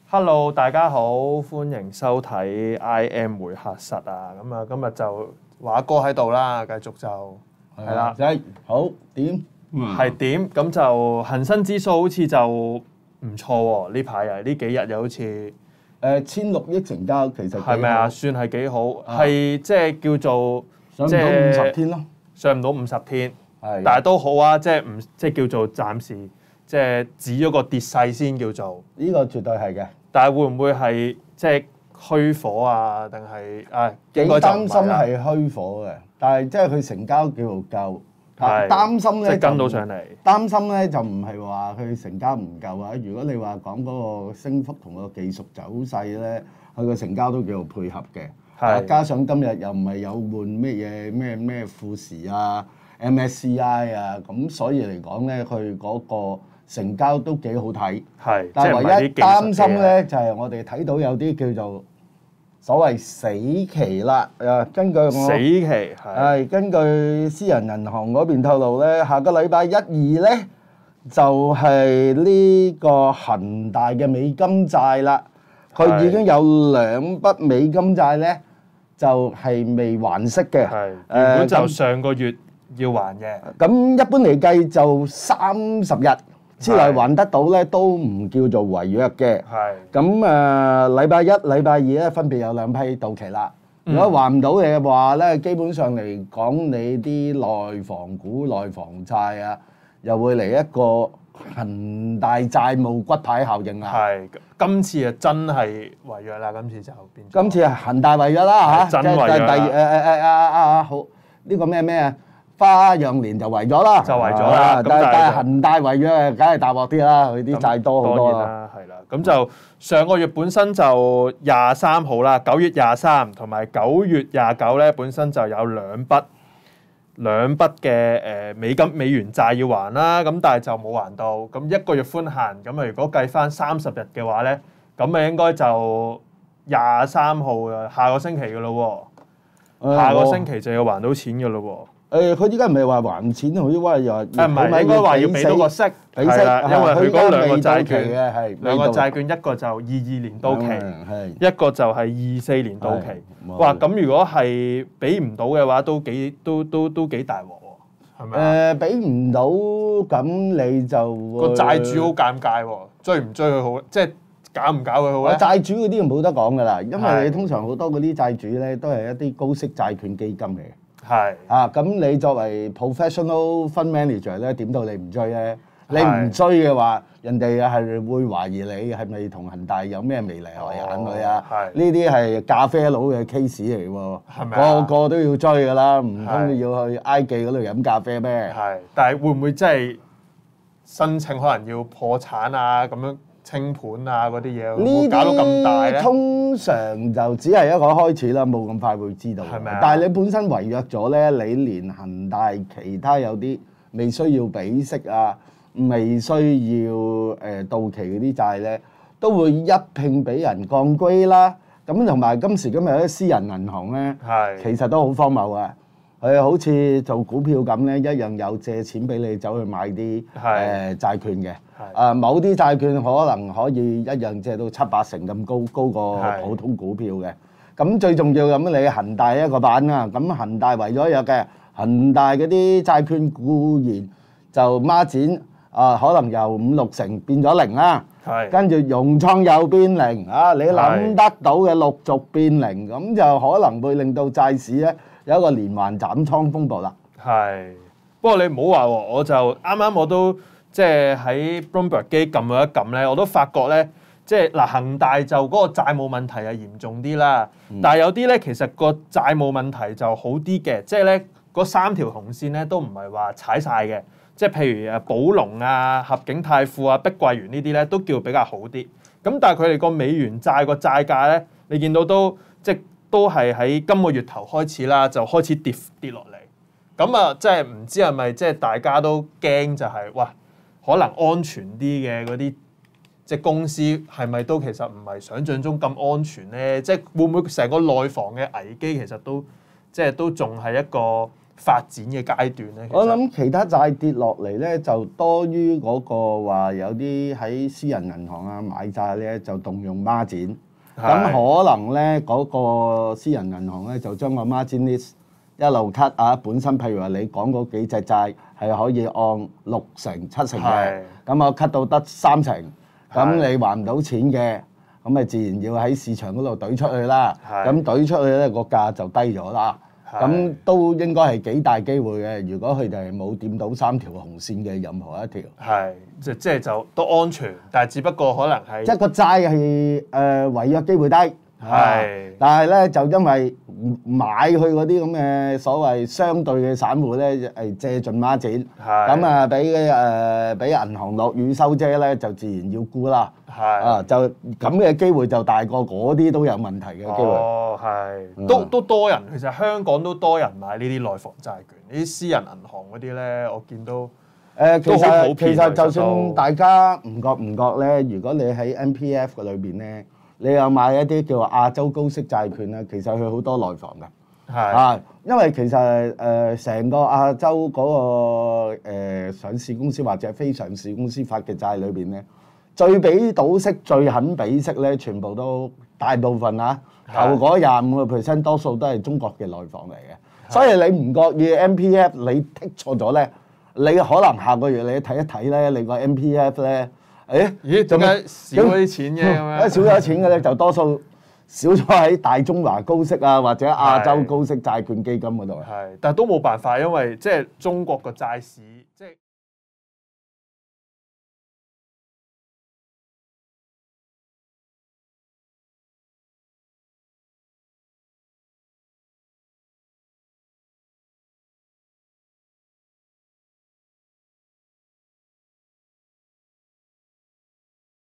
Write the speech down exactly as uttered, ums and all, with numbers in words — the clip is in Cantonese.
Hello， 大家好，歡迎收睇 I M 會客室啊！咁啊，今日就華哥喺度啦，繼續就係啦， 仔好點？ 係點？咁就恒生指數好似就唔錯喎，呢排啊，呢幾日又好似誒千六億成交，其實係咪啊？算係幾好，係即係叫做上唔到五十天咯， 上唔到五十天， 係， 但係都好啊，即係唔即係叫做暫時即係止咗個跌勢先叫做。 呢個絕對係嘅。 但係會唔會係即係虛火啊？定係啊？ 幾應該就唔擔心係啦係虛火嘅，但係即係佢成交叫做夠。 係擔心咧即係跟到上嚟。 擔心咧就唔係話佢成交唔夠啊！如果你話講嗰個升幅同個技術走勢咧，佢個成交都叫做配合嘅。 係加上今日又唔係有換咩嘢咩咩富時啊、M S C I 啊，咁所以嚟講咧，佢嗰個成交都幾好睇。 係， 但係唯一擔心咧， 咧就係我哋睇到有啲叫做所謂死期啦。誒，根據我死期係係根據私人銀行嗰邊透露咧，下個禮拜一二咧就係呢個恒大嘅美金債啦。佢已經有兩筆美金債咧，就係未還息嘅。 係原本就上個月要還嘅。 咁一般嚟計就三十日之內還得到咧，都唔叫做違約嘅。 係咁誒，禮拜一、禮拜二咧分別有兩批到期啦。如果還唔到嘅話咧，基本上嚟講，你啲內房股、內房債啊，又會嚟一個恒大債務骨牌效應啦。 係今次啊，真係違約啦！今次就變咗。 今次係恒大違約啦嚇， 真違約啦。 第誒誒誒啊啊好呢個咩咩啊？花樣年就違咗啦， 就違咗啦。 但係但係恒大違約，梗係大鑊啲啦，佢啲債多好多啦。 係啦，咁就上個月本身就廿三號啦，九月廿三同埋九月廿九咧，本身就有兩筆兩筆嘅誒美金美元債要還啦，咁但係就冇還到。咁一個月寬限，咁啊如果計翻三十日嘅話咧，咁啊應該就廿三號啊，下個星期嘅咯喎，下個星期就要還到錢嘅咯喎。 誒，佢依家唔係話還錢，好似話又誒唔係應該話要俾到個息， 俾息， 係啦，因為佢嗰兩個債券嘅係兩個債券，一個就二二年到期，一個就係二四年到期。哇！咁如果係俾唔到嘅話，都幾都都都幾大鑊喎，係咪啊？ 誒，俾唔到咁你就個債主好尷尬喎，追唔追佢好？即係搞唔搞佢好咧？ 債主嗰啲就冇得講㗎啦，因為你通常好多嗰啲債主咧都係一啲高息債券基金嚟嘅。 係啊，咁你作為 professional fund manager 咧，點到你唔追咧？你唔追嘅話，人哋係會懷疑你係咪同恒大有咩眉嚟眼去啊？呢啲係咖啡佬嘅 case 嚟喎， 係咪啊？ 個個都要追㗎啦，唔通要去埃記嗰度飲咖啡咩？ 係，但係會唔會真係申請可能要破產啊咁樣？清盤啊嗰啲嘢，會搞到咁大咧？ 通常就只係一個開始啦，冇咁快會知道。 係咪啊？ 但係你本身違約咗咧，你連恒大其他有啲未需要俾息啊，未需要誒到期嗰啲債咧，都會一併俾人降歸啦。咁同埋今時今日啲私人銀行咧， 係其實都好荒謬啊！佢好似做股票咁咧，一樣有借錢俾你走去買啲誒債券嘅。誒某啲債券可能可以一樣借到七八成咁高，高過普通股票嘅。咁最重要咁，你恒大一個版啊，咁恒大違咗約嘅，恒大嗰啲債券固然就孖展啊，可能由五六成變咗零啦。係。跟住融創又變零啊！你諗得到嘅陸續變零，咁就可能會令到債市咧有一個連環斬倉風暴啦。 係。不過你唔好話喎，我就啱啱我都。即係喺 Bloomberg 機撳咗一撳咧，我都發覺咧，即係嗱恒大就嗰個債務問題係嚴重啲啦，嗯、但係有啲咧其實個債務問題就好啲嘅，即係咧嗰三條紅線咧都唔係話踩晒嘅，即係譬如誒寶龍啊、合景泰富啊、碧桂園呢啲咧都叫比較好啲。咁但係佢哋個美元債個債價咧，你見到都即係都係喺今個月頭開始啦，就開始跌跌落嚟。咁啊，即係唔知係咪即係大家都驚就係、是、哇？可能安全啲嘅嗰啲即係公司係咪都其實唔係想像中咁安全咧？即係會唔會成個內房嘅危機其實都即係都仲係一個發展嘅階段咧？ 我諗其他債跌落嚟咧，就多於嗰個話有啲喺私人銀行啊買債咧，就動用孖展。咁可能咧嗰個私人銀行咧就將個 margin list 一路 cut 啊，本身譬如話你講嗰幾隻債係可以按六成、七成嘅，咁我 cut 到得三成，咁你還唔到錢嘅，咁咪自然要喺市場嗰度懟出去啦。咁懟出去咧個價就低咗啦。咁都應該係幾大機會嘅。如果佢哋係冇掂到三條紅線嘅任何一條， 係即即係就都安全，但係只不過可能係即係個債係誒違約機會低，係，但係咧就因為買佢嗰啲咁嘅所謂相對嘅散戶咧係借盡孖展，咁啊俾誒俾銀行落雨收遮咧，就自然要沽啦，啊就咁嘅機會就大過嗰啲都有問題嘅機會。 哦，係，都都多人，其實香港都多人買呢啲內房債券，呢啲私人銀行嗰啲咧，我見到誒其實其實就算大家唔覺唔覺咧，如果你喺 M P F 嘅裏邊咧，你有買一啲叫做亞洲高息債券咧，其實佢好多內房嘅，係啊，因為其實誒成個亞洲嗰個誒上市公司或者非上市公司發嘅債裏邊咧，最俾到息、最肯俾息咧，全部都大部分啊，頭嗰廿五個 percent 多數都係中國嘅內房嚟嘅，所以你唔覺意 M P F 你剔錯咗咧，你可能下個月你睇一睇咧，你個 M P F 咧。誒咦？點解少咗啲錢嘅咁樣？ 少咗錢嘅咧，就多數少咗喺大中華高息啊，或者亞洲高息債券基金嗰度。 係，但係都冇辦法，因為即係中國個債市。